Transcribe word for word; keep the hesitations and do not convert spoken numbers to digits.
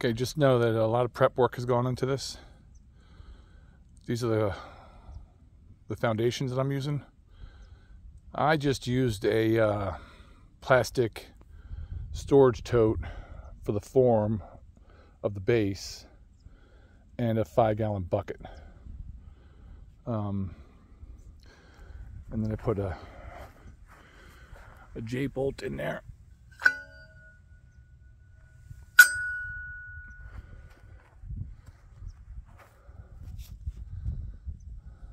Okay, just know that a lot of prep work has gone into this. These are the the foundations that I'm using. I just used a uh, plastic storage tote for the form of the base and a five gallon bucket. Um, and then I put a, a J-bolt in there.